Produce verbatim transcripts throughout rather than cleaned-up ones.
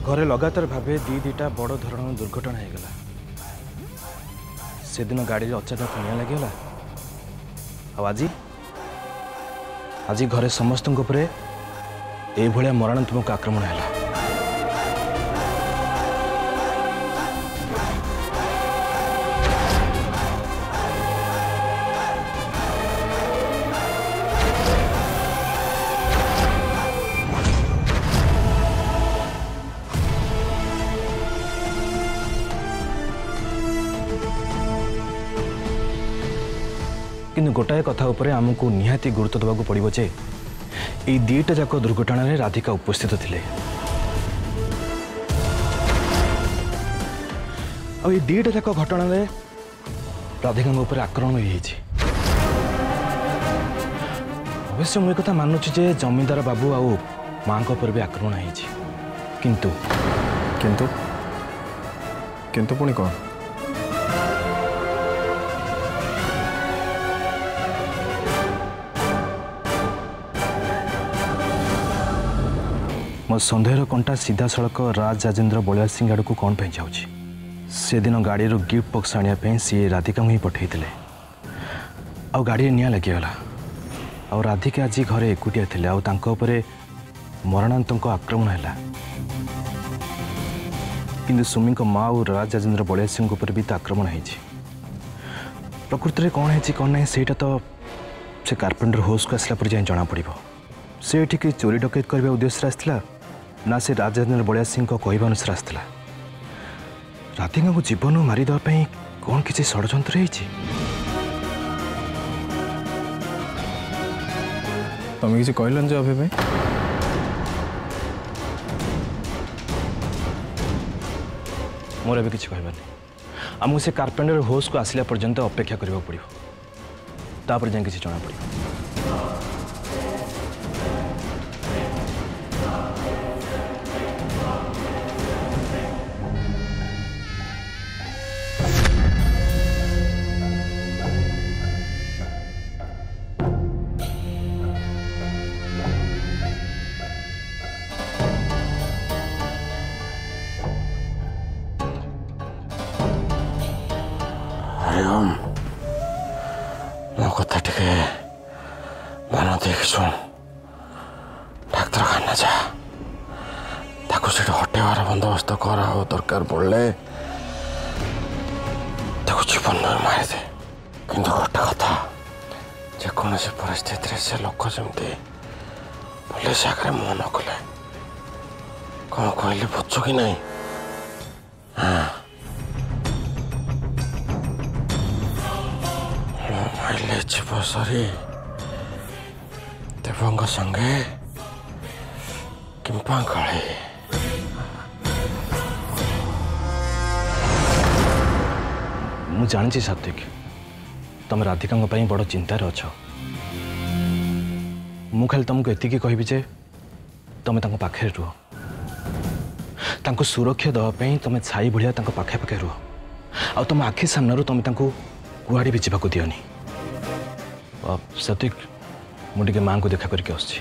घरे लगातार भावे दी दीटा बड़ धरण दुर्घटना हो गला। से दिन गाड़ी अचानक निया लगे आज आज घरे समस्त ये भाया मरणात्मक आक्रमण है। किंतु गोटाए कथा उपरे आमको निहाती गुरुत्व देवाक पड़ो जे ये दीटा जाक दुर्घटना रे राधिका उपस्थित थिले। आ ये दीटा जाक घटना रे राधिका ऊपर आक्रमण होइछि। अवश्य मुझे कथा मानुछि जे जमींदार बाबू आ मां को ऊपर भी आक्रमण होइछि। किंतु किंतु किंतु पुणी कौन मो सन्देहर कंटा सीधा सड़क राज राजेन्द्र बलिया सिंह आड़ को कौन पे जाऊँगी। से दिन गाड़ी गिफ्ट बक्स आने सी राधिका ही पठे आ गाड़ी निया लगिगला। आ राधिका आज घरे एकुटिया थे आउे मरणांतक आक्रमण है। किंतु सुमी माँ और राज राजेन्द्र बलिया सिंह उपर भी तो आक्रमण है। प्रकृति में कौन है कौन ना सेटा तो से कारपेंटर हाउस को आसला पर जाए जना पड़। से ये चोरी डकैत करने उद्देश्य आसला ना से राजेन्द्र बलिया सिंह को कहवा अनुसार आसला। राधिका को जीवन मारिदेवाई कौन किसी षड्यंत्र है। तुम किसी कहलन जो अभी मोर अभी किसी कहबार नहीं। आमको से कारपेंटर हाउस को आसला पर्यंत अपेक्षा करने पड़ो तापर जाए किसी जना पड़ो। मो कथा टे मन देख शुण डाक्तर खाना जा ताको से हटेवार बंदोबस्त कर दरकार पड़े ताको जीवन मारी दे। किंतु गोटे कथा जेकोसी परिस्थिति से लोक जमी पुलिस आगे मुह न कले कौन कहले बुझु कि नहीं। हाँ माइले जीव सरी देवंग संगे किंपा काले मु जानी सात्विक तुम राधिका बड़ चिंतार अच्छ। मु खाली तुमको एतिकी कहबी जे तुम पाखे रुह तांको सुरक्षा देवाई तुम छाई भाया पाखे पाखे रुह आ तुम आखि सामने तुम कुआड़े भी जावाक दियोनी। सात्विक मुझे माँ को देखा करके आसुची।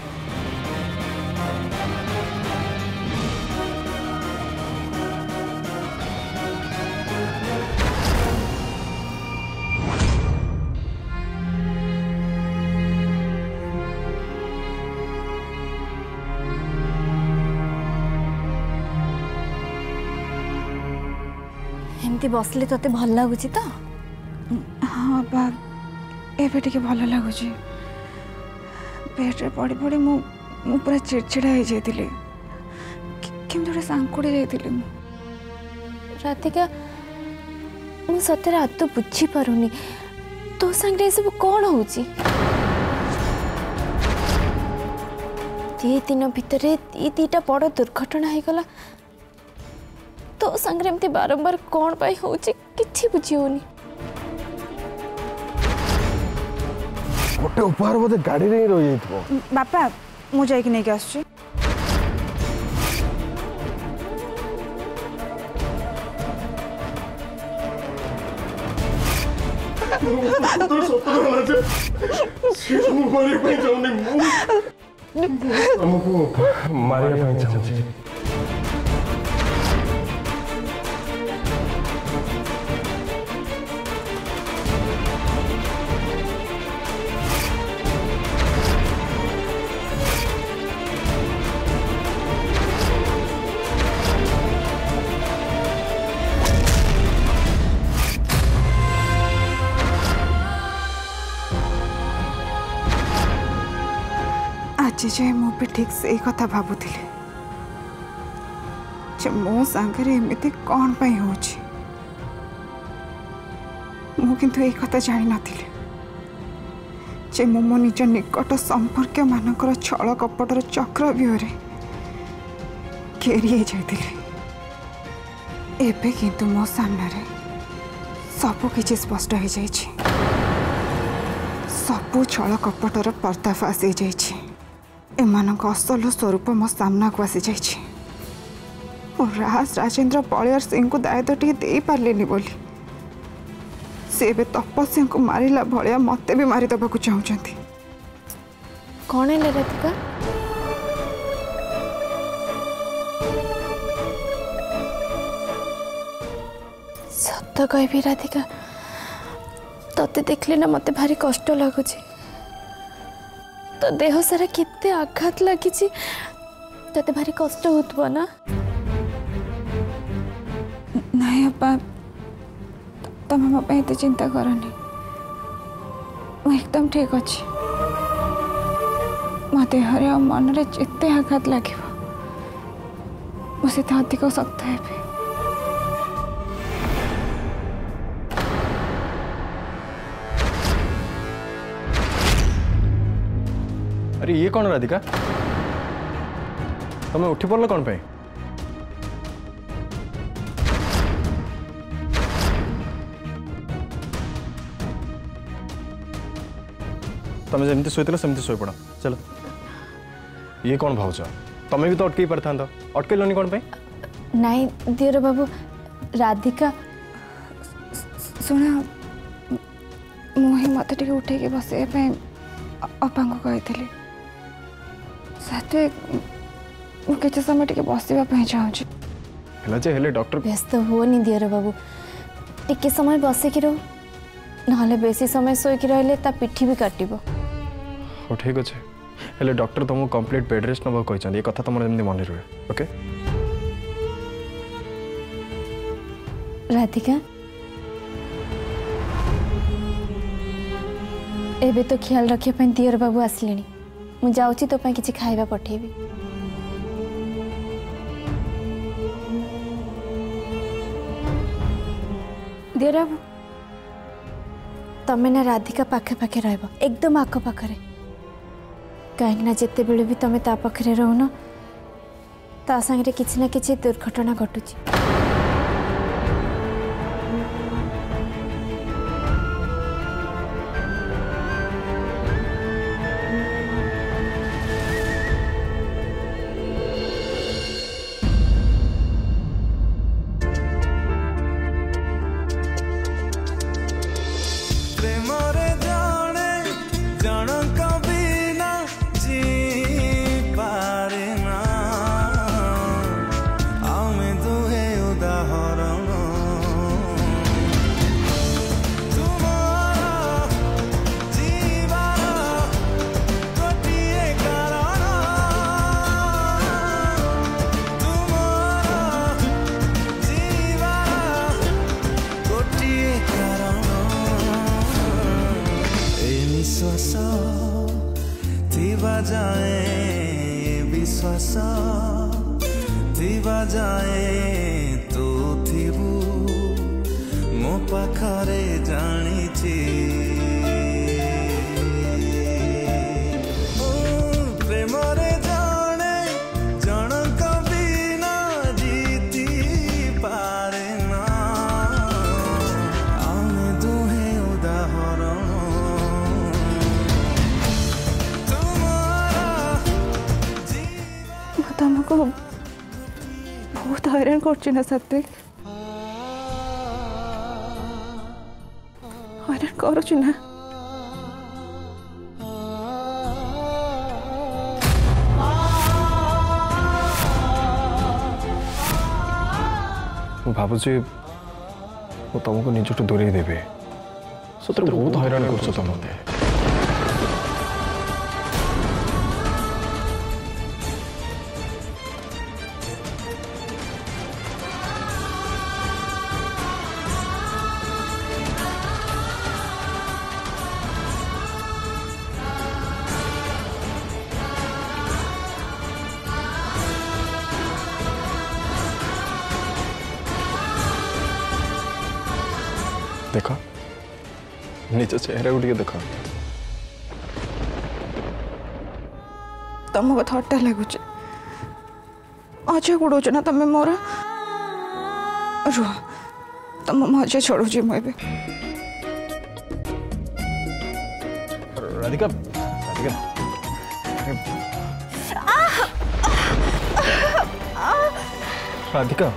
एमती बसले तोते भल लगुच तो? हाँ बा एबे टिके भल लगुच। बेड्रे पड़ी पड़ी मु मु पूरा चिड़चिड़ा हो जाइतिले केमती गोटे सांकुड़ी जाइतिले मु। राधिका मु सतरे आत बुझी पारुनी तो संगे सब कौन होची। दी दिन भितर दी दीटा बड़ दुर्घटना हो गला तो संगे एमती बारंबार कौन पाई होची किछि बुझी होनी। गोटे उपहार बोधे गाड़ी रे रही जाइतबो। बापा मु जाई कि नै के आछी। तो सतर वाला जे से मु मारे पे जाउनी मु हमको मारे पे जाउनी। आज जाए मु भी ठीक से कथा भावुली जे मो सांगरे एमती कौन पाई होची मु किंतु एक कथा जानी नथिली जे मु मो निज निकट संपर्क मानकर छल कपटर चक्र व्यूहरे घेरी जाइथिली एबे किंतु मो सामने रे सब किछि स्पष्ट हो जाइछि सबू छल कपटर पर्दाफाश हो जाइछि एमानक असल स्वरूप मो सामना को आसी जाइछि राज राजेंद्र बलियार सिंह को दायित्व टी दे पार्लेनी बोली से बे तपस्या को मारिला भलिया मते भी मारी दबा को चाहउचंती कौन है राधिका सत कहबी राधिका तते देखले ना मते भारी कष्ट लगुची तो देह सारा कितने आघात लगी तते भारी कष्ट होतबो ना नहीं अपा तुम मो पे चिंता करनी मु एकदम ठीक अच्छी मो देहरे और मन रे जिते आघात लगे मुझे अधिक शक्त है अरे ये कौन राधिका तुम्हें उठी पड़ल कौन पे तुम्हें जमती शोल सेमती शो पड़ चलो ये कौन भावच तुम्हें भी तो अटकई पार था अटकलनि कौन पे नाई दियर बाबू राधिका शुण मुझे मत टे उठे बसे अपा को कही कि समय टे बसवाई चाहूँ डॉक्टर व्यस्त हुओनी दियर बाबू टिके समय बसिकी रो ना बेसी समय शोक रही पिठी भी काटब हाँ ठीक अच्छे हेले डॉक्टर तुमको कंप्लीट बेड रेस्ट नवा कहते कथा तुम जमी मन रुहे ओके राधिका एबे तो ख्याल रखिया दियर बाबू आसले मु जाऊँ तो किसी खाइबा पठेबी दियर बाबू तमें ना राधिका पाखे पाखे रह एकदम आख पाखे कहीं जिते बेले भी तुम्हें ता पाखे रहुन ता संगे किसी ना किसी दुर्घटना घटुची विश्वास दिवा जाए तो थिबु मो पाखरे जानी प्रेम रे जाने जनक बिना जीती पारे ना आमे दुहे उदाहरण तुमको बहुत हैरान कर सत्य हैरान करुना भावुची तुमको निजठू दूरे देवे सतरे बहुत हैरान कर तुम मत देख निज चेहरा को देख तुम कथा अट्टा लगुच मजा गुड़ौच ना तुम मोर रुह तुम मजा छोड़ुची मुझे राधिका राधिका राधिका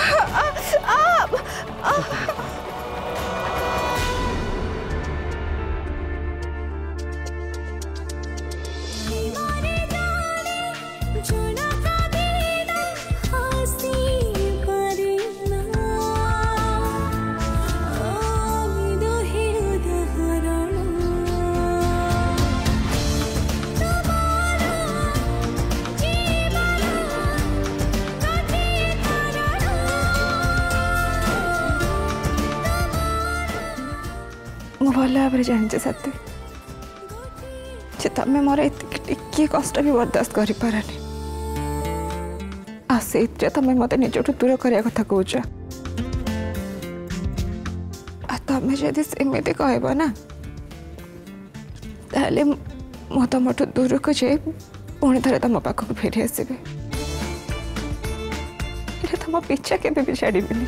मु भल भाव जानी सत्य जे तुम मोर टिके कष्ट भी बर्दाश्त कर पारानी आ से तुम मत निजठू दूर करने कथा कौच तुम जदि सेमती कहब ना ताले मु तुमठू दूर को जाए पुणी थे तुम पाखक फेरी आसबे तुम पीछा केबे भी छाड़बी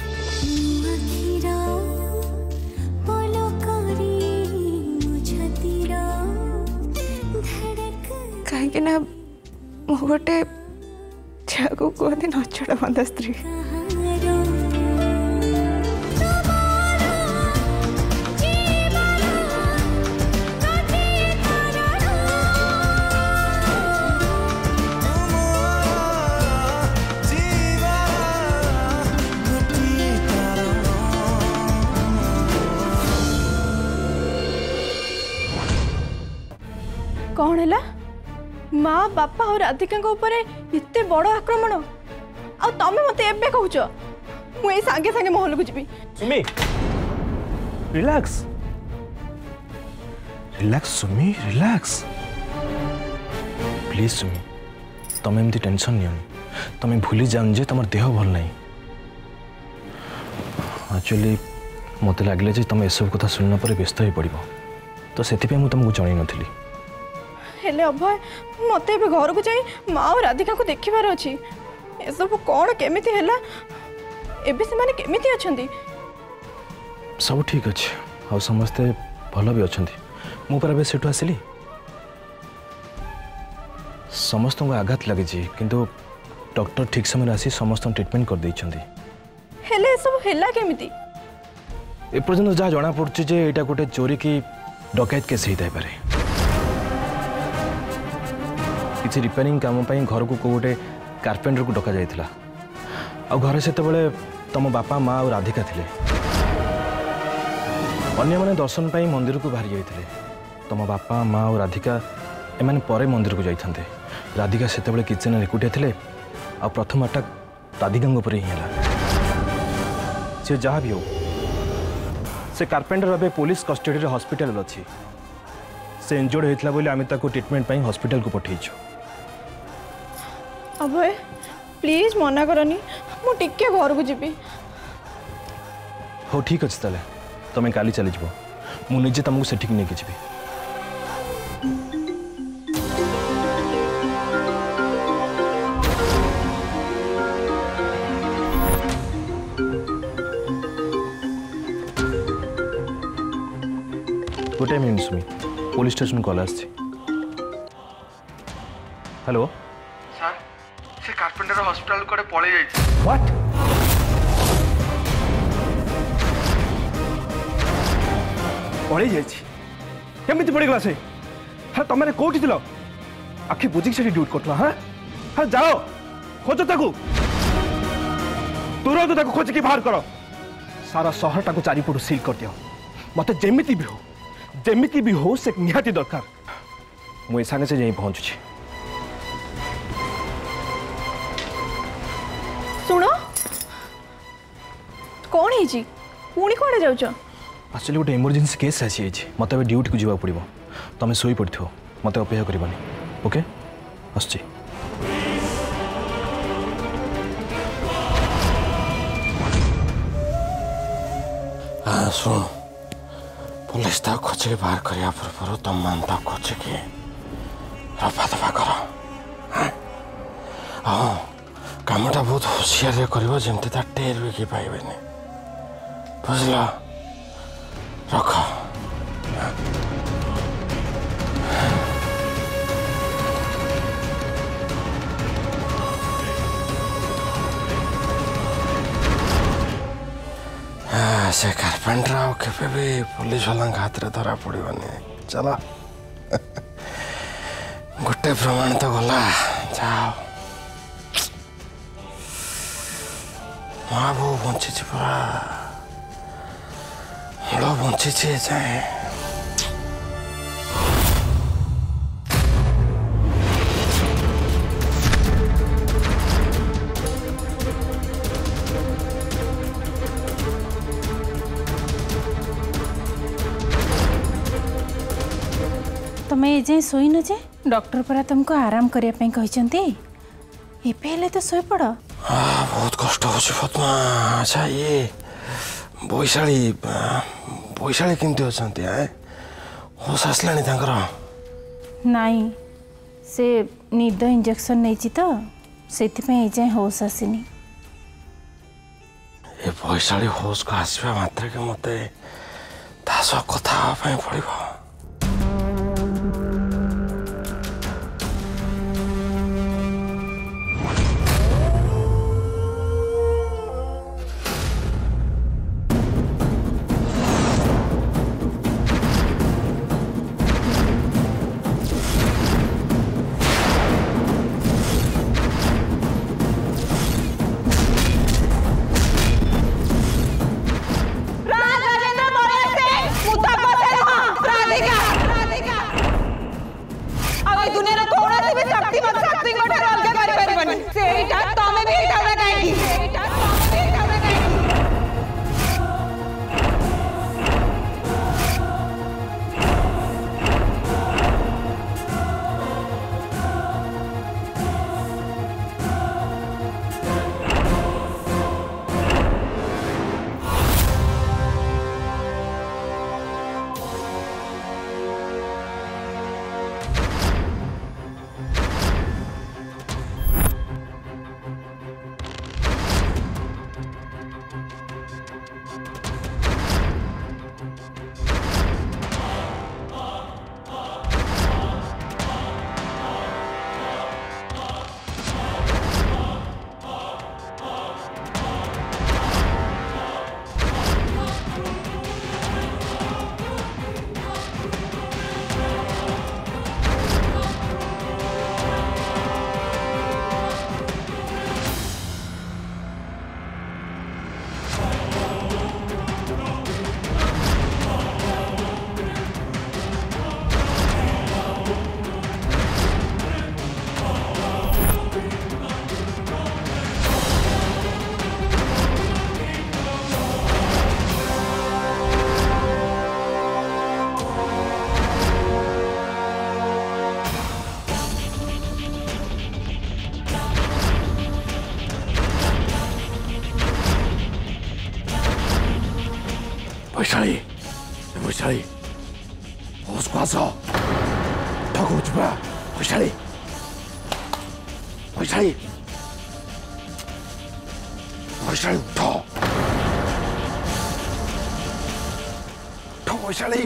कहीं ना मु गोटे झील को कहते नचड़ा बंधा स्त्री कौन है माँ बापा और राधिका ऊपर एत बड़ आक्रमण आ तमें मत एबे कहूच मुझे सांगे सांगे महल को जी Sumi relax relax Sumi relax please Sumi तुम एमती टेंशन नहीं तुम भूली जान जे तुम देह भल नहीं एक्चुअली मत लगे तुम एसब कथा शुणना पर व्यस्त हो पड़ तो से तुमको जन नी हेले अभय मत घर को जाई माँ और राधिका को देखिबार अच्छी एसब कौन केमिति हैला एबे से माने केमिति अछंती सब ठीक अच्छे आ समस्ते भल भी अच्छा मु पर एबे सेठु आसिली समस्त को आघात लगी किंतु डॉक्टर ठीक समय आसी समस्त ट्रीटमेंट कर देइछंती हेले सब हैला केमिति ए पर्यंत जहाँ जना पड़छि जे एटा गोटे चोरी की डकैत केस होता है किसी रिपेयरिंग काम घर को गोटे कारपेंटर को डका जाइथिला आ घर से तुम बापा माँ और राधिका थिले अन्य माने दर्शन पाई मंदिर को बाहरी जाइथिले तुम बापा माँ और राधिका एमाने परे मंदिर को जाइथांते राधिका से किचन एकुटिया थिले आ प्रथम अटैक राधिका ऊपर ही है सी जहाँ भी हो से कारपेंटर अबे पुलिस कस्टडी हॉस्पिटल अच्छी से इंजर्ड होता बोली आम ट्रीटमेंट हॉस्पिटल को पठेचु अभय प्लीज मना करनी मु टिके घर को जीबी हो ठीक अच्छे ताले तुम काली चली जाओ मु निजे तुमको सेठी नहीं कि जीबी गोटे minute Sumi police station call आसी हेलो सर से कारपेंटर हॉस्पिटल कोड़े पळे जाई व्हाट पळे जाई केमिति पड़ी गला से हां तमने कोठी दिलो आखि बुझी से ड्यूटी करतला हां हां जाओ खोजो ताकू तुरंत ताकू खोज के बाहर करो सारा शहर ताकू चारिपटू सील कर दियो मते जेमिति भी हो जेमिति भी हो से निहाती दरकार मुझे सांगे से यहीं पहुंचुची सुनो कौन है जी पुणी कौन जाऊच एक्चुअली गोटे इमरजेंसी केस आसी मत ड्यूटी को जावाक पड़ो तुम शोई पड़ो मत अपेक्षा करनी ओके आसची हाँ सुन पुलिस तो खोजिक बाहर करने पूर्व तुम मान तो खोजिक रफा दफा कर हाँ कामटा बहुत होशियार करमती टेर भी कि पाइबे बुझल रख से कारपेंटर आउ केबे भी पुलिस वाला हाथ में धरा पड़ोनी चल गोटे प्रमाण तो गला जाओ माँ बो बंची पूरा मूल बंची जाए तुम्हें एजे शोन जे डॉक्टर परा तुमको आराम करने तो शोई पड़ बहुत कष्ट हो पद्मा अच्छा ये बैशाली बैशाली केमती अच्छा होश आसला नाई से निद इंजेक्शन नहीं तो से एजे होश आसनी ये बैशाली होश को आसवा मात्र के मत कथा पड़ो बैशाली बैशाली होश को आस ठगो बैशाली बैशाली बैशाली उठ उठ बैशाली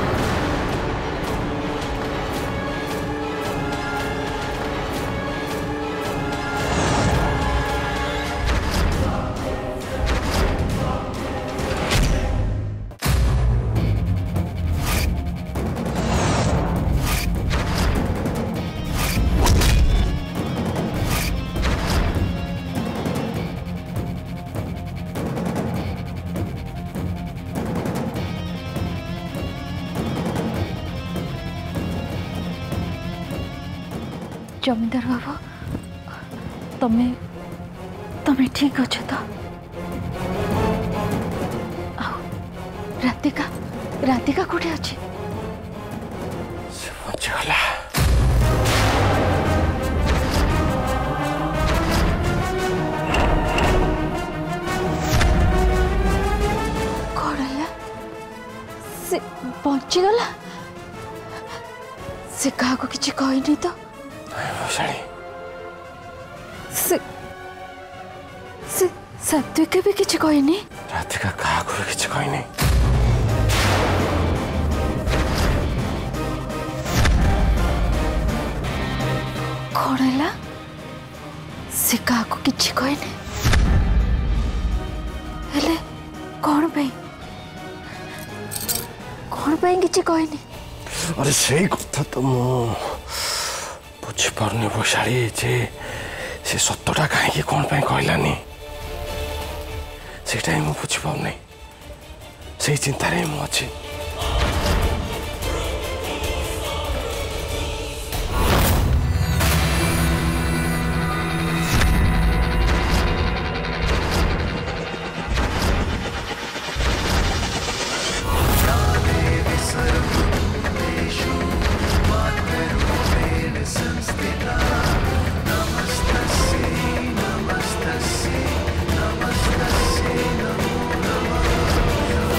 जमींदार बाबू तमें तमें ठीक अच्छे तो राधिका राधिका कोठे अच्छी से बचगला कौन है से बंचीगला से क्या किसी कहनी तो वैशाली से से सात्विक भी किसी कहनी राधिका क्या किसी कहनी कौन है से क्या किसी कहनी हेले कौन पे कौन पे किसी कहनी अरे से कथा तो मु बुझीपारनी वैशाली जे से सतटा कहीं कौन पे कहलानी सेटा ही मुझे बुझीपारनी से चिंतार ही मुझे अच्छी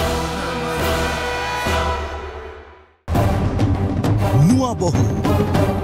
नुआ बहु